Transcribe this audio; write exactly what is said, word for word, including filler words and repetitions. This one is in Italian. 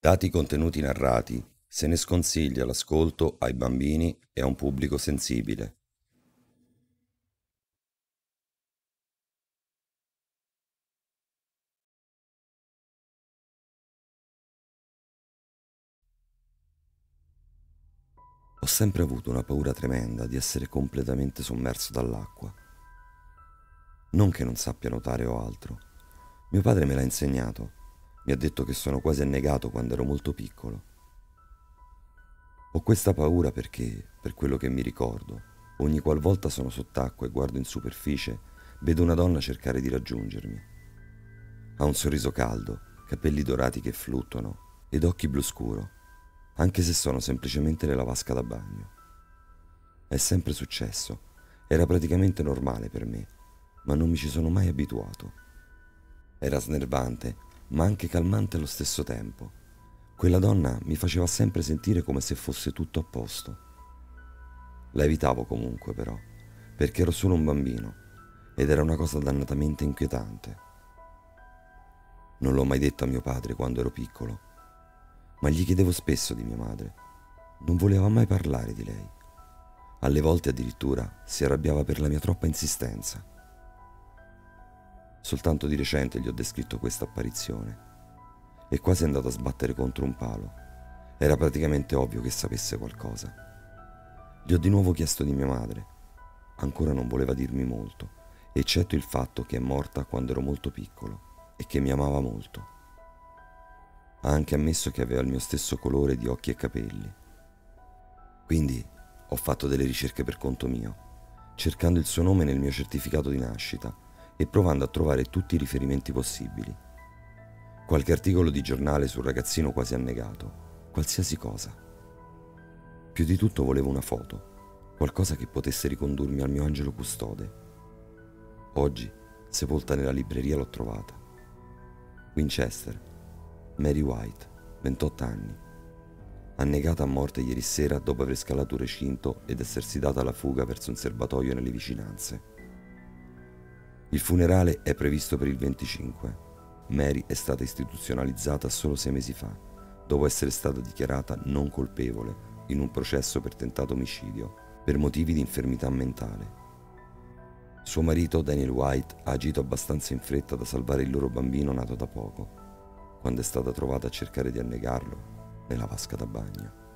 Dati i contenuti narrati, se ne sconsiglia l'ascolto ai bambini e a un pubblico sensibile. Ho sempre avuto una paura tremenda di essere completamente sommerso dall'acqua. Non che non sappia nuotare o altro. Mio padre me l'ha insegnato. Mi ha detto che sono quasi annegato quando ero molto piccolo. Ho questa paura perché, per quello che mi ricordo, ogni qualvolta sono sott'acqua e guardo in superficie, vedo una donna cercare di raggiungermi. Ha un sorriso caldo, capelli dorati che fluttuano ed occhi blu scuro, anche se sono semplicemente nella vasca da bagno. È sempre successo, era praticamente normale per me, ma non mi ci sono mai abituato. Era snervante, ma anche calmante allo stesso tempo. Quella donna mi faceva sempre sentire come se fosse tutto a posto. La evitavo comunque però, perché ero solo un bambino ed era una cosa dannatamente inquietante. Non l'ho mai detto a mio padre quando ero piccolo, ma gli chiedevo spesso di mia madre. Non voleva mai parlare di lei. Alle volte addirittura si arrabbiava per la mia troppa insistenza. Soltanto di recente gli ho descritto questa apparizione. È quasi andato a sbattere contro un palo. Era praticamente ovvio che sapesse qualcosa. Gli ho di nuovo chiesto di mia madre. Ancora non voleva dirmi molto, eccetto il fatto che è morta quando ero molto piccolo e che mi amava molto. Ha anche ammesso che aveva il mio stesso colore di occhi e capelli. Quindi ho fatto delle ricerche per conto mio, cercando il suo nome nel mio certificato di nascita e provando a trovare tutti i riferimenti possibili. Qualche articolo di giornale sul ragazzino quasi annegato, qualsiasi cosa. Più di tutto volevo una foto, qualcosa che potesse ricondurmi al mio angelo custode. Oggi, sepolta nella libreria, l'ho trovata. Winchester, Mary White, ventotto anni, annegata a morte ieri sera dopo aver scalato un recinto ed essersi data alla fuga verso un serbatoio nelle vicinanze. Il funerale è previsto per il venticinque. Mary è stata istituzionalizzata solo sei mesi fa, dopo essere stata dichiarata non colpevole in un processo per tentato omicidio per motivi di infermità mentale. Suo marito, Daniel White, ha agito abbastanza in fretta da salvare il loro bambino nato da poco, quando è stata trovata a cercare di annegarlo nella vasca da bagno.